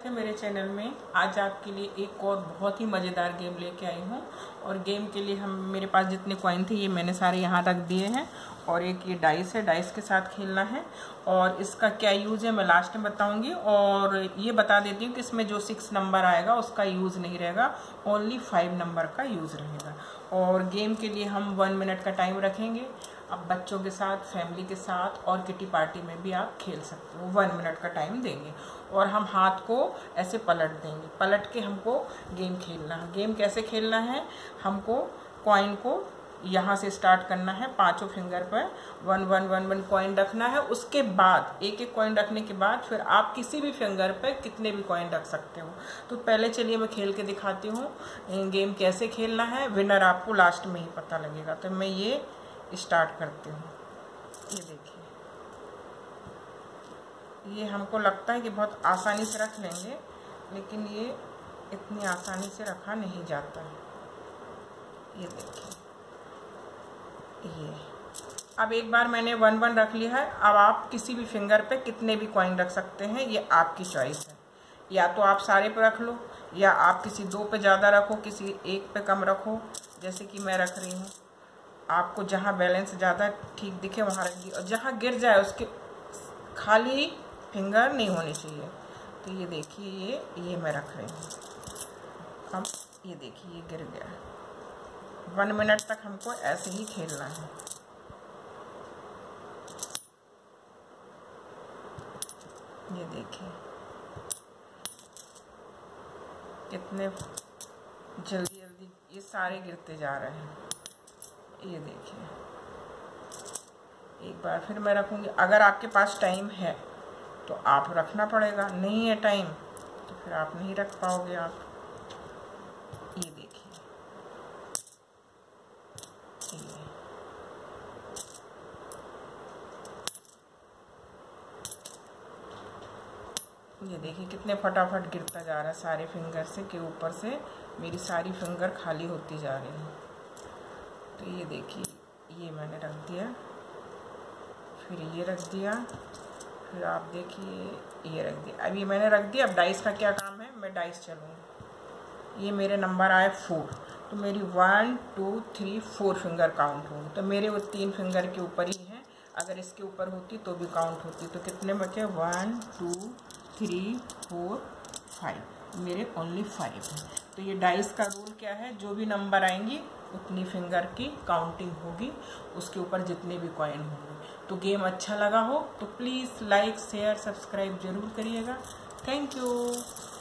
है मेरे चैनल में। आज आपके लिए एक और बहुत ही मज़ेदार गेम लेके आई हूँ। और गेम के लिए मेरे पास जितने कॉइन थे ये मैंने सारे यहाँ रख दिए हैं। और एक ये डाइस है, डाइस के साथ खेलना है। और इसका क्या यूज़ है मैं लास्ट में बताऊँगी। और ये बता देती हूँ कि इसमें जो 6 नंबर आएगा उसका यूज़ नहीं रहेगा, ओनली 5 नंबर का यूज़ रहेगा। और गेम के लिए हम 1 मिनट का टाइम रखेंगे। अब बच्चों के साथ, फैमिली के साथ और किटी पार्टी में भी आप खेल सकते हो। 1 मिनट का टाइम देंगे और हम हाथ को ऐसे पलट देंगे। पलट के हमको गेम खेलना है। गेम कैसे खेलना है, हमको कॉइन को यहाँ से स्टार्ट करना है, 5 फिंगर पर 1 1 1 1 कॉइन रखना है। उसके बाद एक एक कॉइन रखने के बाद फिर आप किसी भी फिंगर पर कितने भी कॉइन रख सकते हो। तो पहले चलिए मैं खेल के दिखाती हूँ गेम कैसे खेलना है। विनर आपको लास्ट में ही पता लगेगा। तो मैं ये स्टार्ट करती हूँ। ये देखिए, ये हमको लगता है कि बहुत आसानी से रख लेंगे, लेकिन ये इतनी आसानी से रखा नहीं जाता है। ये देखिए, ये अब एक बार मैंने 1 1 रख लिया है। अब आप किसी भी फिंगर पे कितने भी कॉइन रख सकते हैं, ये आपकी चॉइस है। या तो आप सारे पे रख लो, या आप किसी 2 पे ज़्यादा रखो, किसी 1 पे कम रखो, जैसे कि मैं रख रही हूँ। आपको जहाँ बैलेंस ज़्यादा ठीक दिखे वहाँ रखिए, और जहाँ गिर जाए उसके खाली फिंगर नहीं होनी चाहिए। तो ये देखिए, ये मैं रख रही हूँ। अब ये देखिए, ये गिर गया। 1 मिनट तक हमको ऐसे ही खेलना है। ये देखिए कितने जल्दी जल्दी ये सारे गिरते जा रहे हैं। ये देखिए, एक बार फिर मैं रखूँगी। अगर आपके पास टाइम है तो आप रखना पड़ेगा, नहीं है टाइम तो फिर आप नहीं रख पाओगे आप। ये देखिए, ये देखिए कितने फटाफट गिरता जा रहा है सारे फिंगर से, के ऊपर से मेरी सारी फिंगर खाली होती जा रही है। तो ये देखिए, ये मैंने रख दिया, फिर ये रख दिया, फिर आप देखिए ये रख दिया। अब ये मैंने रख दिया। अब डाइस का क्या काम है, मैं डाइस चलूँगी। ये मेरे नंबर आए 4, तो मेरी 1 2 3 4 फिंगर काउंट होंगे। तो मेरे वो 3 फिंगर के ऊपर ही हैं। अगर इसके ऊपर होती तो भी काउंट होती। तो कितने बचे, 1 2 3 4 5, मेरे ओनली 5 हैं। तो ये डाइस का रूल क्या है, जो भी नंबर आएंगी उतनी फिंगर की काउंटिंग होगी, उसके ऊपर जितने भी कॉइन होंगे। तो गेम अच्छा लगा हो तो प्लीज़ लाइक शेयर सब्सक्राइब ज़रूर करिएगा। Thank you.